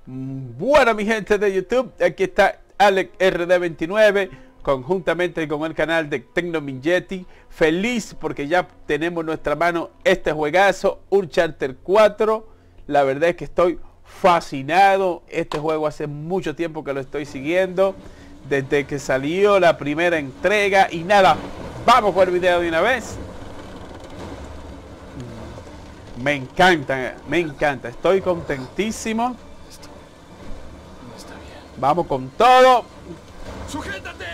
Bueno, mi gente de YouTube, aquí está Alex RD29 conjuntamente con el canal de TecnoMinJeti. Feliz porque ya tenemos en nuestra mano este juegazo, Uncharted 4. La verdad es que estoy fascinado. Este juego hace mucho tiempo que lo estoy siguiendo, desde que salió la primera entrega. Y nada, vamos con el video de una vez. Me encanta, estoy contentísimo. Vamos con todo. ¡Sujétate!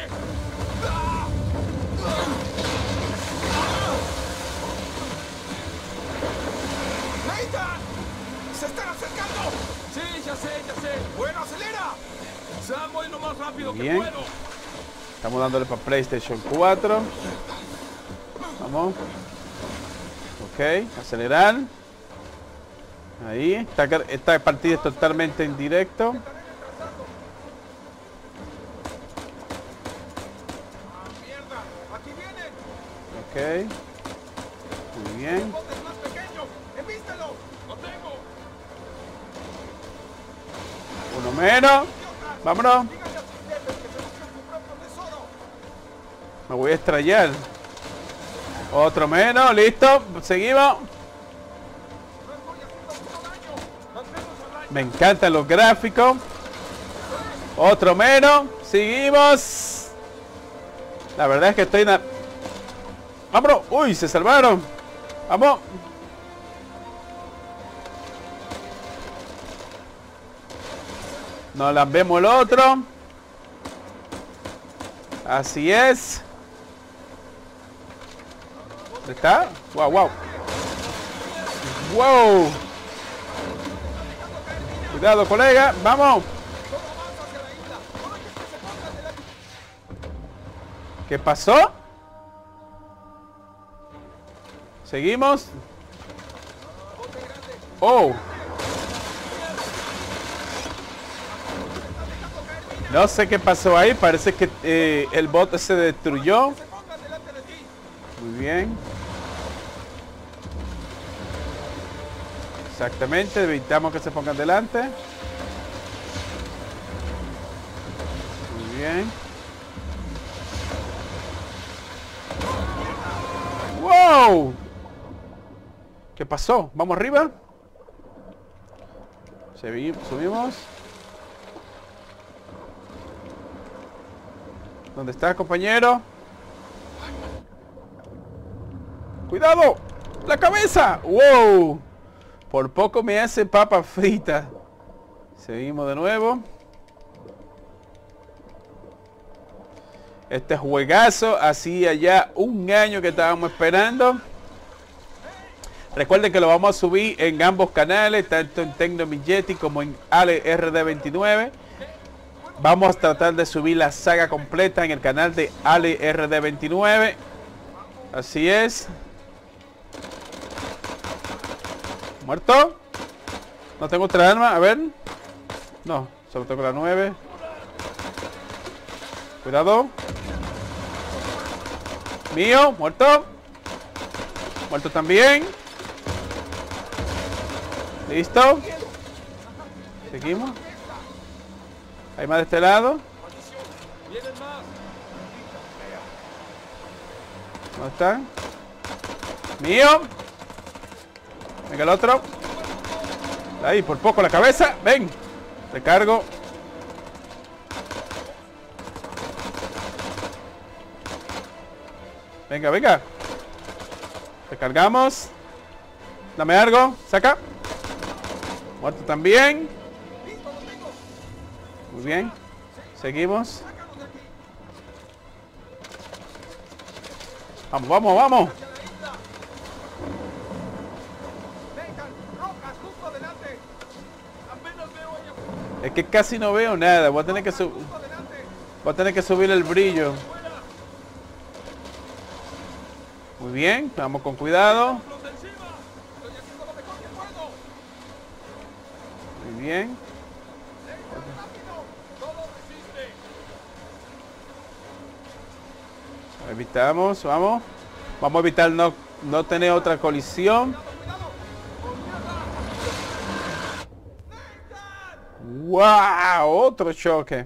¡Nathan! ¡Se están acercando! Sí, ya sé. ¡Bueno, acelera! Sam, voy lo más rápido que puedo. Estamos dándole para PlayStation 4. Vamos. Ok, acelerar. Ahí. Esta partida es totalmente en directo. Ok, muy bien. Uno menos. Vámonos. Me voy a estrellar. Otro menos, listo. Seguimos. Me encantan los gráficos. Otro menos. Seguimos. La verdad es que estoy... ¡Vámonos! ¡Uy! ¡Se salvaron! ¡Vamos! Nos lambemos el otro. Así es. ¿Dónde está? ¡Wow! Cuidado, colega. ¡Vamos! ¿Qué pasó? Seguimos. Oh. No sé qué pasó ahí. Parece que el bot se destruyó. Muy bien. Exactamente. Evitamos que se pongan delante. Muy bien. ¡Wow! ¿Qué pasó? ¿Vamos arriba? Subimos. ¿Dónde está, compañero? ¡Cuidado! ¡La cabeza! ¡Wow! Por poco me hace papa frita. Seguimos de nuevo. Este juegazo hacía ya un año que estábamos esperando. Recuerden que lo vamos a subir en ambos canales, tanto en TecnoMinJeti como en Alex RD29. Vamos a tratar de subir la saga completa en el canal de Alex RD29. Así es. ¿Muerto? No tengo otra arma, a ver. No, solo tengo la 9. Cuidado. Mío, muerto. Muerto también. Listo. Seguimos. Hay más de este lado. ¿Dónde están? Mío. Venga el otro. Ahí, por poco la cabeza. Ven. Recargo. Venga. Recargamos. Dame algo. Saca. Muerto también. Muy bien. Seguimos. Vamos. Es que casi no veo nada. Voy a tener que subir el brillo. Muy bien, vamos con cuidado. Muy bien. Evitamos, vamos. Vamos a evitar no tener otra colisión. ¡Wow! Otro choque.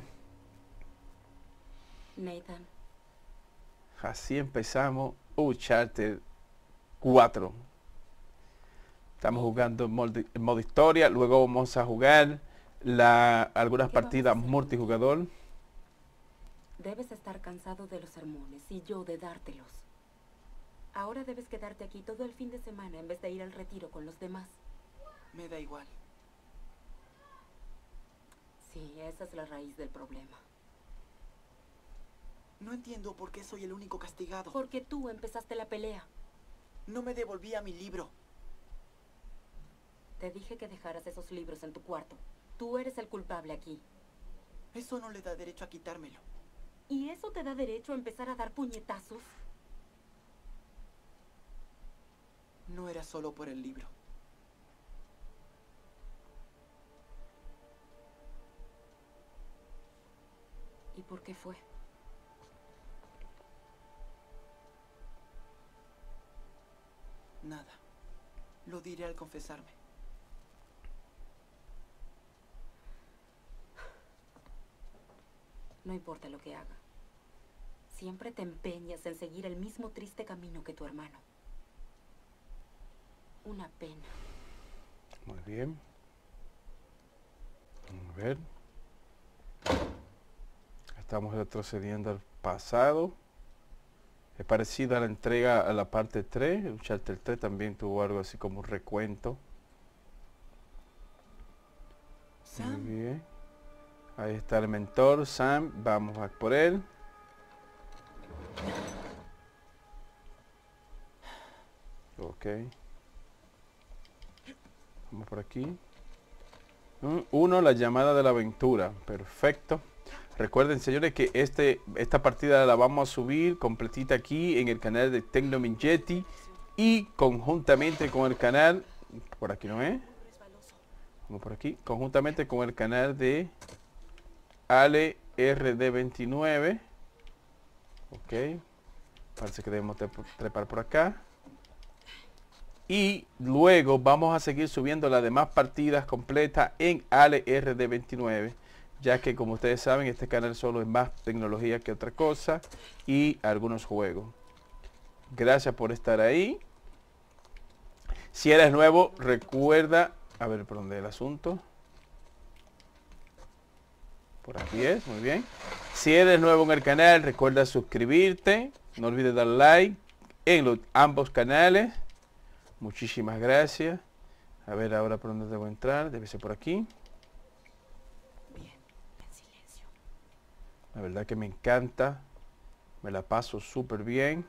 Nathan, Así empezamos Uncharted 4. Estamos jugando en modo historia. Luego vamos a jugar algunas ¿Qué vamos a partidas hacer? multijugador. debes estar cansado de los sermones y yo de dártelos. Ahora debes quedarte aquí todo el fin de semana en vez de ir al retiro con los demás. Me da igual. Sí, esa es la raíz del problema. No entiendo por qué soy el único castigado. Porque tú empezaste la pelea. No me devolvía mi libro. Te dije que dejaras esos libros en tu cuarto. Tú eres el culpable aquí. Eso no le da derecho a quitármelo. ¿Y eso te da derecho a empezar a dar puñetazos? No era solo por el libro. ¿Y por qué fue? Nada. Lo diré al confesarme. No importa lo que haga. Siempre te empeñas en seguir el mismo triste camino que tu hermano. Una pena. Muy bien. A ver. Estamos retrocediendo al pasado. Es parecida a la entrega a la parte 3. Uncharted 3 también tuvo algo así como un recuento. Muy Sam, bien. Ahí está el mentor, Sam. Vamos a por él. Ok. Vamos por aquí. 1, la llamada de la aventura. Perfecto. Recuerden, señores, que esta partida la vamos a subir completita aquí en el canal de TecnoMinjetti y conjuntamente con el canal, por aquí no es, vamos por aquí, conjuntamente con el canal de Ale RD29. Ok, parece que debemos trepar por acá. Y luego vamos a seguir subiendo las demás partidas completas en Ale RD29. Ya que, como ustedes saben, este canal solo es más tecnología que otra cosa y algunos juegos. Gracias por estar ahí. Si eres nuevo, recuerda, a ver por dónde es el asunto. Por aquí es, muy bien. Si eres nuevo en el canal, recuerda suscribirte. No olvides dar like en ambos canales. Muchísimas gracias. A ver ahora por dónde debo entrar. Debe ser por aquí. La verdad que me encanta. Me la paso súper bien.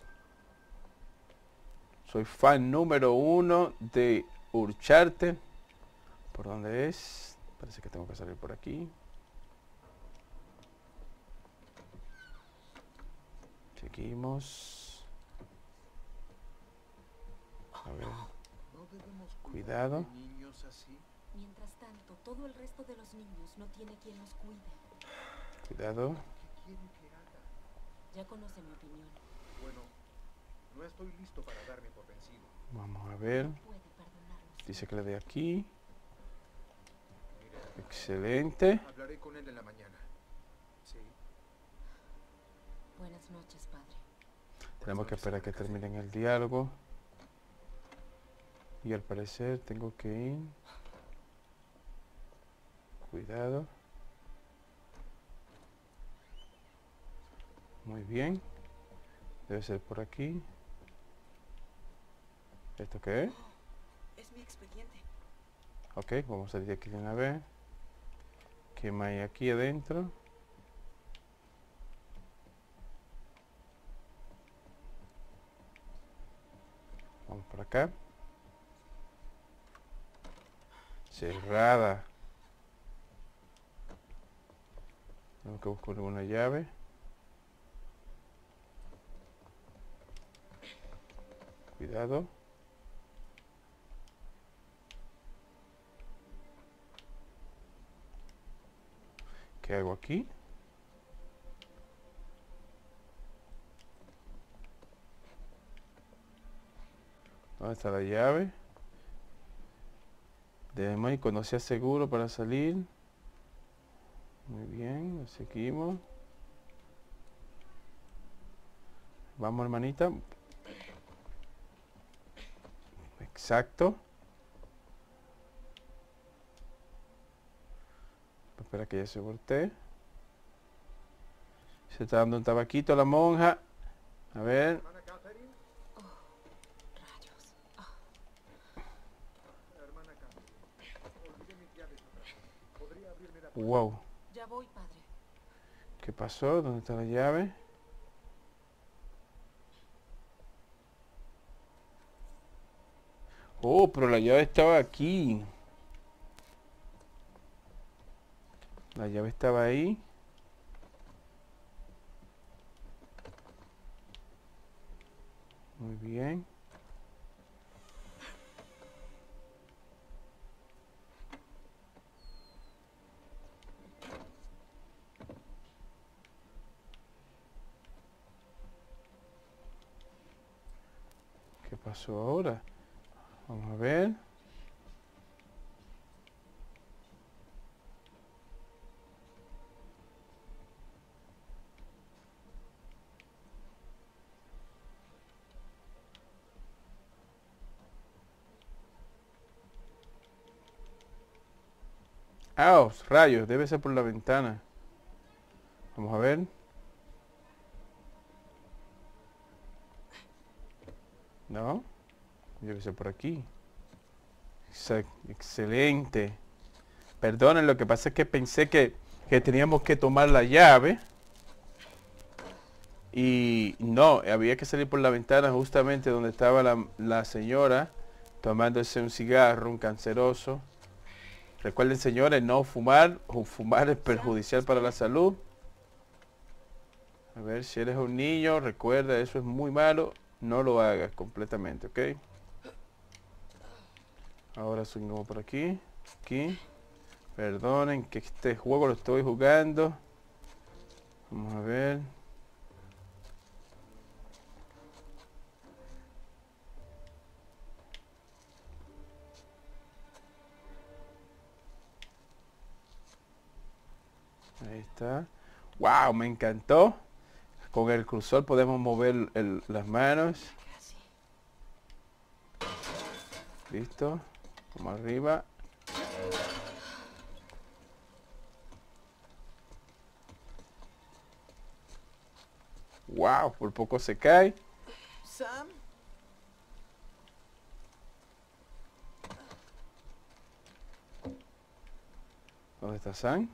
Soy fan número 1 de Uncharted. ¿Por dónde es? Parece que tengo que salir por aquí. Seguimos. A ver. Cuidado. Mientras tanto, todo el resto de los niños no tiene quien los cuide. Cuidado. Ya conoce mi opinión. Bueno, no estoy listo para darme por vencido. Vamos a ver. Puede perdonarlos. Dice que le dé aquí. Mire, Excelente. hablaré con él en la mañana. Sí. Buenas noches, padre. Tenemos que esperar a que terminen el diálogo. Y al parecer tengo que ir. Cuidado. Muy bien. Debe ser por aquí. ¿Esto qué es? es mi expediente. Ok, vamos a salir de aquí de una vez. ¿Qué más hay aquí adentro? Vamos por acá. Cerrada. Tengo que buscar alguna llave. Cuidado. ¿Qué hago aquí? ¿Dónde está la llave? Debemos ir cuando sea seguro para salir. Muy bien, lo seguimos. Vamos, hermanita. Exacto. Espera que ya se voltee. Se está dando un tabaquito a la monja. A ver. Hermana Catherine, Rayos. hermana Catherine, olvidé mis llaves atrás. ¿Podría abrirme la puerta? Wow. Ya voy, padre. ¿Qué pasó? ¿Dónde está la llave? Oh, pero la llave estaba aquí. La llave estaba ahí. Muy bien. ¿Qué pasó ahora? Vamos a ver. ¡Ah! Rayos, debe ser por la ventana. Vamos a ver. No, debe ser por aquí. Excelente. Perdonen, lo que pasa es que pensé que teníamos que tomar la llave. Y no, había que salir por la ventana justamente donde estaba la señora tomándose un cigarro, un canceroso. Recuerden, señores, no fumar. Fumar es perjudicial para la salud. A ver, si eres un niño, recuerda, eso es muy malo. No lo hagas completamente, ¿ok? Ahora subimos por aquí. Aquí. Perdonen que este juego lo estoy jugando. Vamos a ver. Ahí está. ¡Wow! Me encantó. Con el cursor podemos mover las manos. Casi. Listo. Como arriba. ¡Wow! Por poco se cae. Sam, ¿Dónde está Sam?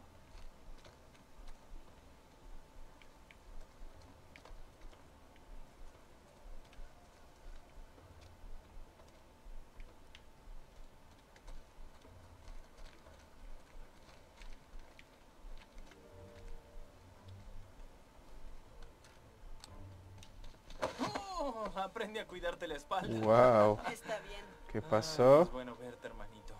Aprende a cuidarte la espalda. ¡Wow! está bien. ¿Qué pasó? Es bueno verte, hermanito.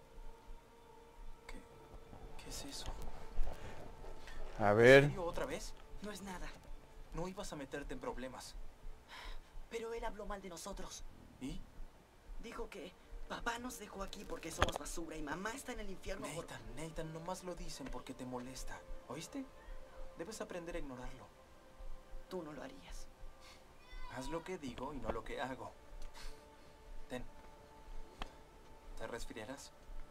¿Qué es eso? A ¿En ver. serio otra vez? No es nada. No ibas a meterte en problemas. Pero él habló mal de nosotros. ¿Y? Dijo que papá nos dejó aquí porque somos basura y mamá está en el infierno por... Nathan, nomás lo dicen porque te molesta. ¿Oíste? Debes aprender a ignorarlo. Tú no lo harías. Haz lo que digo y no lo que hago. Ten. ¿Te resfriarás?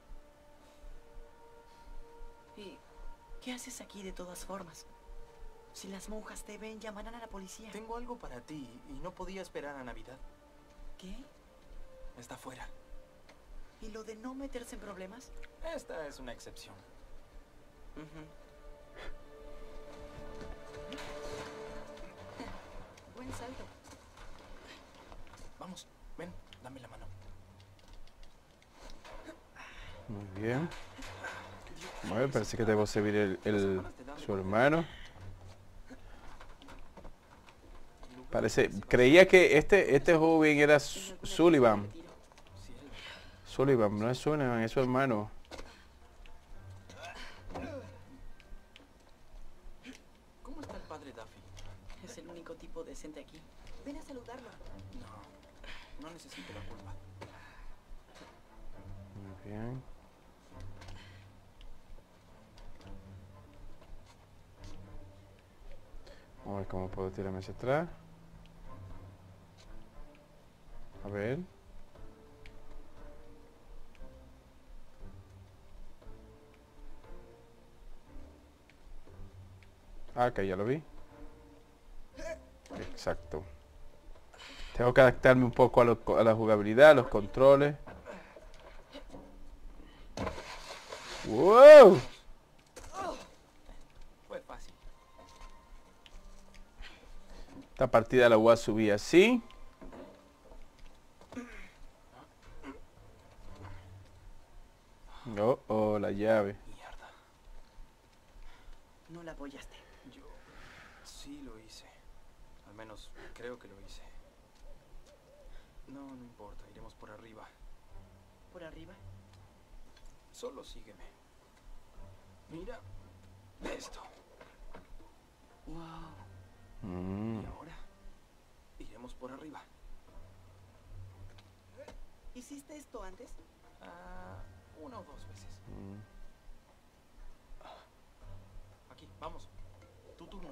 ¿Y qué haces aquí de todas formas? Si las monjas te ven, llamarán a la policía. Tengo algo para ti y no podía esperar a Navidad. ¿Qué? Está fuera. ¿Y lo de no meterse en problemas? Esta es una excepción. Buen salto. Vamos, ven, dame la mano. Muy bien. Vamos a ver, parece que debo servir su hermano. Parece, creía que este joven era Sullivan. Sullivan, no es Sullivan, es su hermano. ¿Cómo está el padre Duffy? Es el único tipo decente aquí. Ven a saludarlo. No necesito la culpa. Muy bien. ver cómo puedo tirarme hacia atrás. A ver. Ah, ok, ya lo vi. Exacto. Tengo que adaptarme un poco a la jugabilidad, a los controles. ¡Wow! Fue fácil. Esta partida la voy a subir así. Oh, la llave. Mierda. No la apoyaste. Yo sí lo hice. Al menos creo que lo hice. No, no importa. Iremos por arriba. ¿Por arriba? Solo sígueme. Mira esto. Wow. Y ahora iremos por arriba. ¿Hiciste esto antes? Una o dos veces. Aquí, vamos. Tu turno.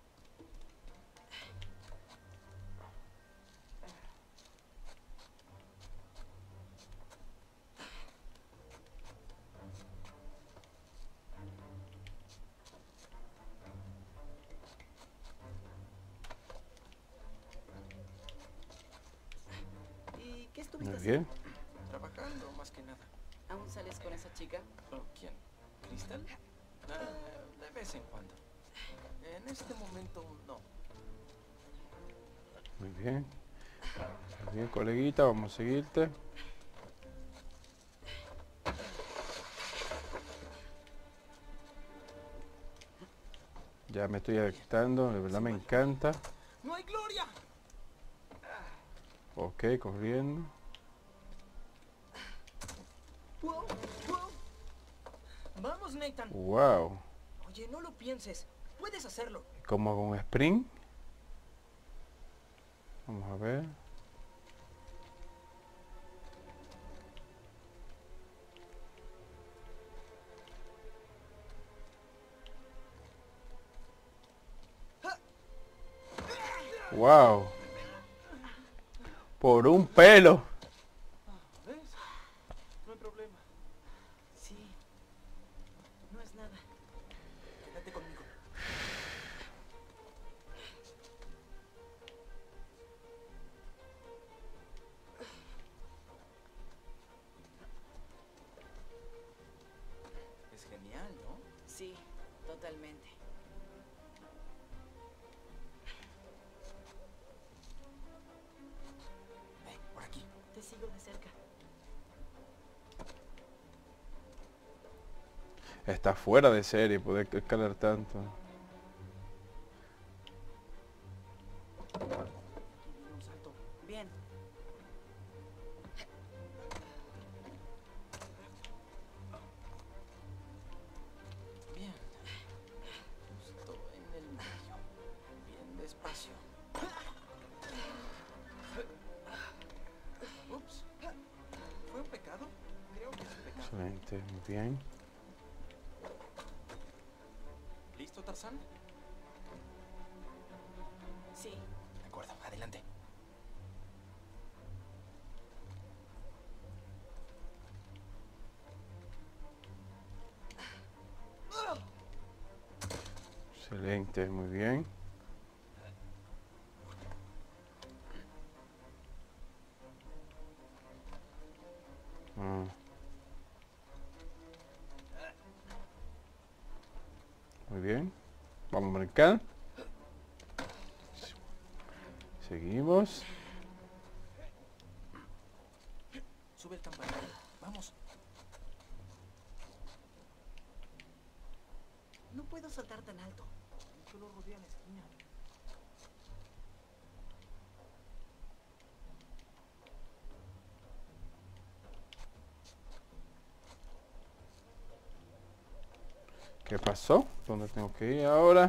¿Y qué estuviste Muy haciendo? bien. Trabajando más que nada. ¿Aún sales con esa chica? Oh, ¿quién? ¿Cristal? De vez en cuando. En este momento no. Muy bien. Muy bien, coleguita, vamos a seguirte. Ya me estoy adaptando, de verdad me encanta. ¡No hay gloria! Ok, corriendo. ¡Wow! ¡Wow! ¡Vamos, Nathan! Wow. Oye, no lo pienses. Puedes hacerlo. ¿Cómo hago un sprint? Vamos a ver. Wow. Por un pelo. ¿Ves? No hay problema. Sí. No es nada. Quédate conmigo. Es genial, ¿no? Sí, totalmente. Por aquí. Te sigo de cerca. Está fuera de serie poder escalar tanto. Aquí viene un salto. Bien. Bien. Justo en el medio. Bien despacio. Ups. ¿Fue un pecado? Creo que es un pecado. Excelente, muy bien. ¿Listo, Tarzán? Sí. De acuerdo, adelante. Excelente, muy bien. Muy bien. Vamos a marcar. Seguimos. Sube el campanario. Vamos. No puedo saltar tan alto. Solo rodea la esquina. ¿Qué pasó? ¿Dónde tengo que ir ahora?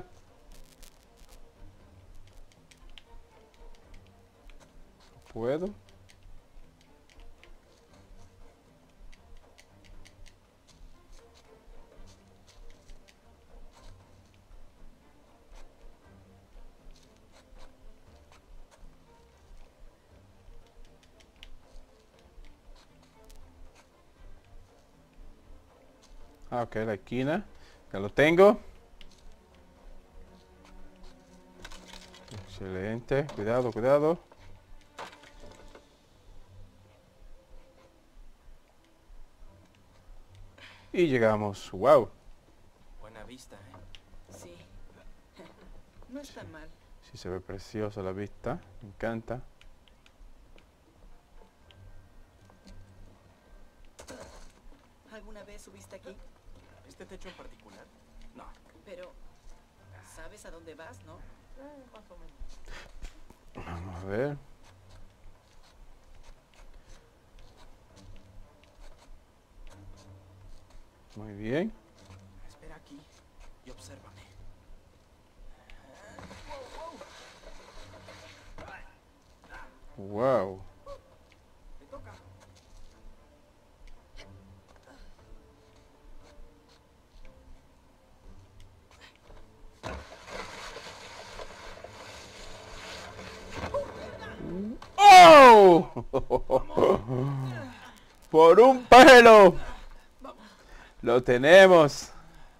No puedo. Ah, ok, la esquina. Ya lo tengo. Excelente. Cuidado, cuidado. Y llegamos. Wow. Buena vista, ¿eh? Sí. No es tan mal. Sí, se ve preciosa la vista. Me encanta. ¿Alguna vez subiste aquí? ¿Este techo en particular? No. Pero, ¿sabes a dónde vas, no? Más o menos. Vamos a ver. Muy bien. Espera aquí y obsérvame. Wow. Me toca. ¡Oh! Por un pelo. Lo tenemos.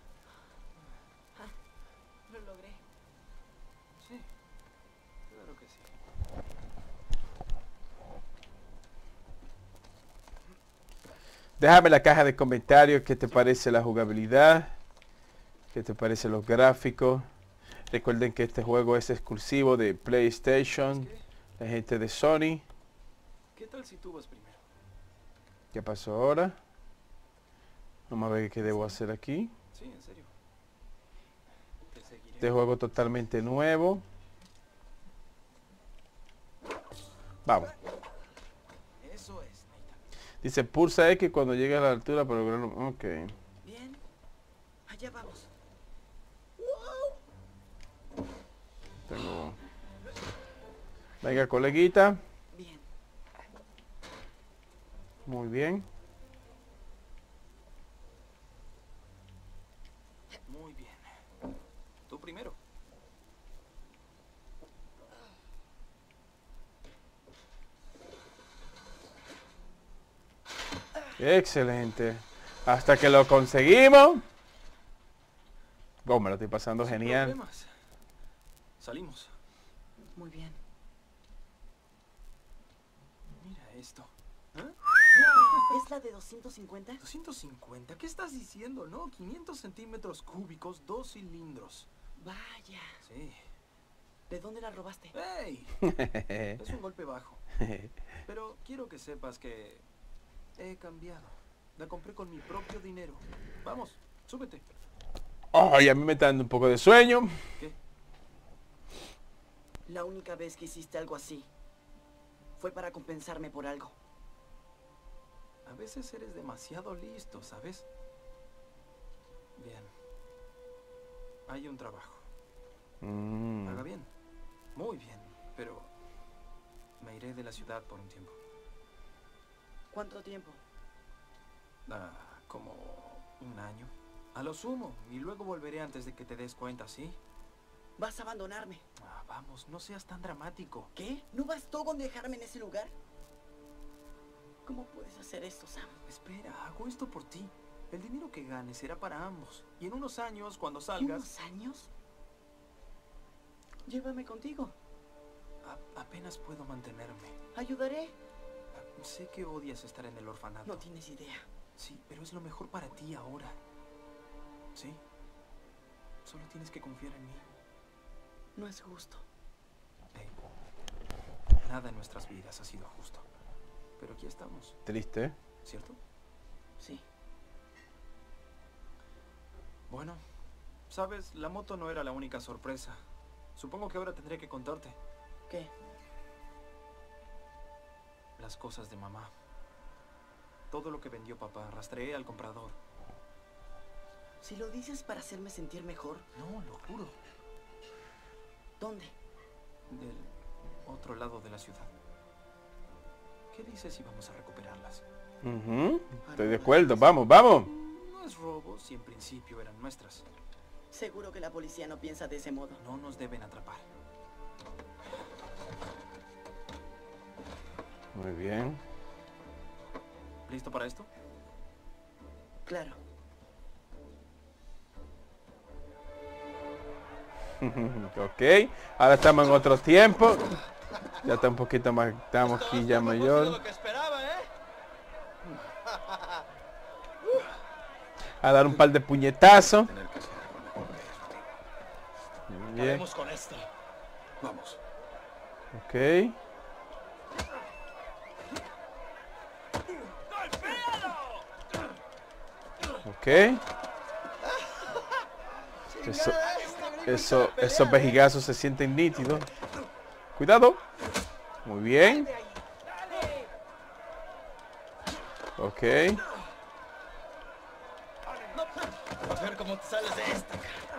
Lo logré. Sí. Claro que sí. Déjame en la caja de comentarios qué te parece la jugabilidad, qué te parece los gráficos. Recuerden que este juego es exclusivo de PlayStation, la gente de Sony. ¿Qué tal si tú vas primero? ¿Qué pasó ahora? Vamos a ver qué debo hacer aquí. Sí, en serio. Te seguiré. Este juego totalmente nuevo. Vamos. Eso es, Nathan. Dice pulsa X cuando llegue a la altura para lograrlo. Ok. Bien. Allá vamos. Tengo... Venga, coleguita. Bien. Muy bien. Muy bien. Tú primero. Excelente. Hasta que lo conseguimos. Oh, me lo estoy pasando Sin genial. problemas. Salimos. Muy bien. Mira esto. ¿Eh? ¿Es la de 250? 250. ¿Qué estás diciendo? No, 500 centímetros cúbicos, 2 cilindros. Vaya. Sí. ¿De dónde la robaste? ¡Ey! Es un golpe bajo. Pero quiero que sepas que he cambiado. La compré con mi propio dinero. Vamos, súbete. Ay, a mí me está dando un poco de sueño. ¿Qué? La única vez que hiciste algo así fue para compensarme por algo. A veces eres demasiado listo, ¿sabes? Bien. Hay un trabajo. Paga bien. Muy bien. Pero me iré de la ciudad por un tiempo. ¿Cuánto tiempo? Como un año. A lo sumo. Y luego volveré antes de que te des cuenta, ¿sí? ¿Vas a abandonarme? Vamos, no seas tan dramático. ¿Qué? ¿No bastó con dejarme en ese lugar? ¿Cómo puedes hacer esto, Sam? Espera, hago esto por ti. El dinero que ganes será para ambos. Y en unos años, cuando ¿Y salgas... unos años? Llévame contigo. Apenas puedo mantenerme. Ayudaré. Sé que odias estar en el orfanato. No tienes idea. Sí, pero es lo mejor para ti ahora. ¿Sí? Solo tienes que confiar en mí. No es justo. Hey, nada en nuestras vidas ha sido justo. Pero aquí estamos, Triste. ¿cierto? Sí. Bueno, sabes, la moto no era la única sorpresa. Supongo que ahora tendré que contarte. ¿Qué? Las cosas de mamá. Todo lo que vendió papá, rastreé al comprador. Si lo dices para hacerme sentir mejor, No, lo juro. ¿dónde? Del otro lado de la ciudad. ¿Qué dices si vamos a recuperarlas? Estoy de acuerdo. Vamos, vamos. No es robo si en principio eran nuestras. Seguro que la policía no piensa de ese modo. No nos deben atrapar. Muy bien. ¿Listo para esto? Claro. Ok, ahora estamos en otro tiempo. Ya está un poquito más, estamos aquí ya mayor. Lo que esperaba, ¿eh? A dar un par de puñetazos. Tener que hacer algo mejor de esto. Bien, Acabemos con esto. Vamos. ok. Ok. Esos vejigazos se sienten nítidos. Cuidado. Muy bien. Ok. A ver cómo te sales de esta.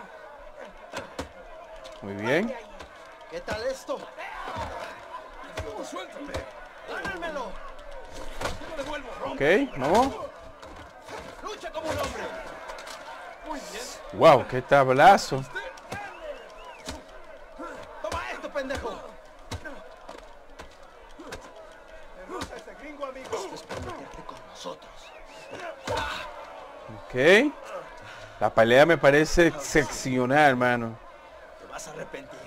Muy bien. ¿Qué tal esto? ¡Suéltate! ¡Agárrenmelo! ¡Yo lo devuelvo! Ok, vamos. ¡Lucha como un hombre! Muy bien. Wow, qué tablazo. ¡Toma esto, pendejo! Derrota a ese gringo, amigo. Es para meterte con nosotros. Ok. La pelea me parece excepcional, hermano. Te vas a arrepentir.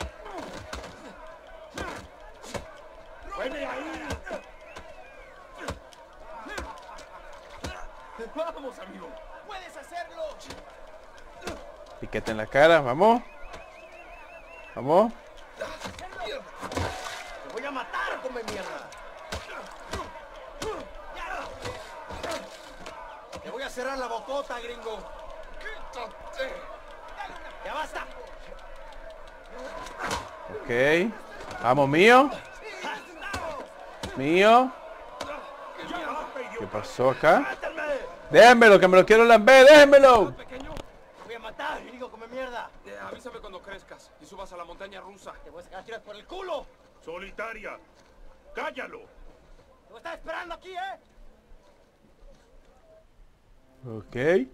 ¡Vamos, amigo! ¡Puedes hacerlo! Piquete en la cara, vamos. Vamos. ¡Te voy a matar, come mierda! ¡Te voy a cerrar la bocota, gringo! ¡Quítate! ¡Ya basta! Ok. Vamos, mío. Mío. ¿Qué pasó acá? Déjenmelo, que me lo quiero lamber, déjenmelo. Pequeño, ¡Te voy a matar, gringo, come mierda! avísame cuando crezcas y subas a la montaña rusa. ¡Te voy a sacar tiras por el culo! Solitaria. ¡Cállalo! ¡Te voy a estar esperando aquí, eh! Ok.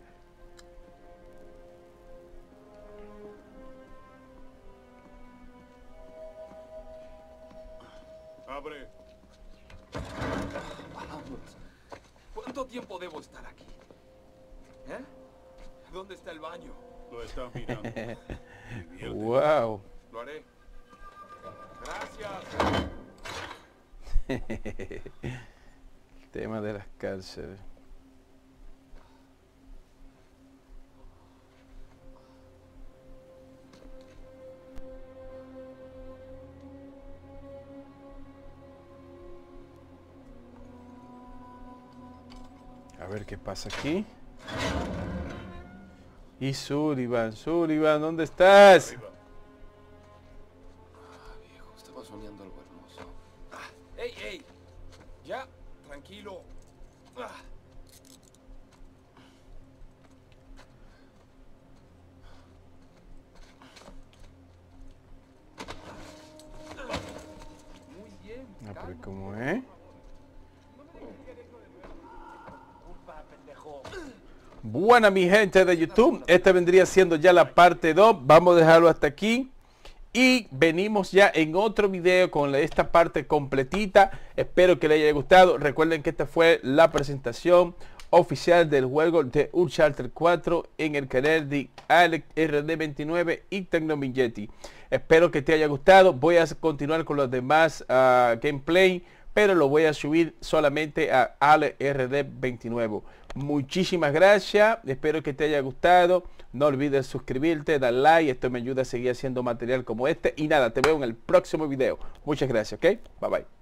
Abre. Vamos. ¿Cuánto tiempo debo estar aquí? ¿Eh? ¿Dónde está el baño? Lo está mirando. Diviértete. Wow. Lo haré. Gracias. El tema de las cárceles. A ver qué pasa aquí. Y Sullivan, ¿dónde estás? Arriba. Viejo, estaba soñando algo hermoso. ¡Ey, ey! Ya, tranquilo. Ah. Muy bien. Ah, pero calma. ¿cómo es? Buena mi gente de YouTube, esta vendría siendo ya la parte 2, vamos a dejarlo hasta aquí y venimos ya en otro video con esta parte completita. Espero que les haya gustado. Recuerden que esta fue la presentación oficial del juego de Uncharted 4 en el canal de Alex RD29 y Tecnomingetti. Espero que te haya gustado. Voy a continuar con los demás gameplay, pero lo voy a subir solamente a Alex RD29. Muchísimas gracias, espero que te haya gustado. No olvides suscribirte, dar like, esto me ayuda a seguir haciendo material como este. Y nada, te veo en el próximo video. Muchas gracias, ¿ok? Bye bye.